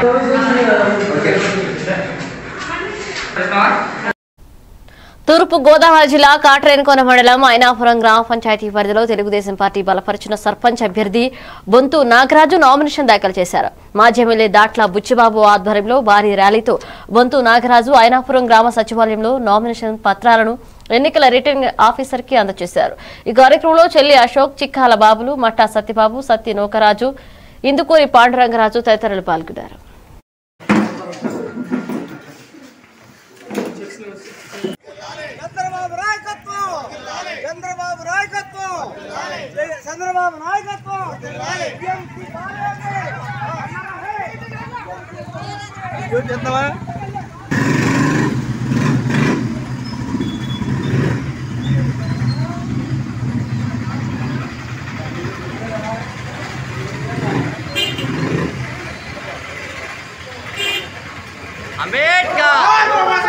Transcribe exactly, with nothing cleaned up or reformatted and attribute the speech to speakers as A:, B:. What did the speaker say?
A: తూర్పు గోదావరి జిల్లా కాట్రేనికోన మండలం ఐనాపురం గ్రామ పంచాయతీ పరిధిలో తెలుగుదేశం పార్టీ బలపరిచిన సర్పంచ్ అభ్యర్థి బొంతు నాగరాజు నామినేషన్ దాఖలు చేశారు. మాజీ ఎమ్మెల్యే దాట్ల బుచ్చిబాబు ఆధ్వర్యంలో భారీ ర్యాలీతో బొంతు నాగరాజు ఐనాపురం గ్రామ సచివాలయంలో నామినేషన్ పత్రాలను ఎన్నికల రిటర్నింగ్ ఆఫీసర్ కి అందజేశారు. ఈ కార్యక్రమంలో చెల్లి అశోక్, చిక్కాల బాబులు, మట్టా సత్యబాబు, సత్య నోకరాజు, ఇందుకూరి పాండురంగరాజు తదితరులు పాల్గొన్నారు.
B: చంద్రబాబు నాయకత్వం
C: అంబేద్కర్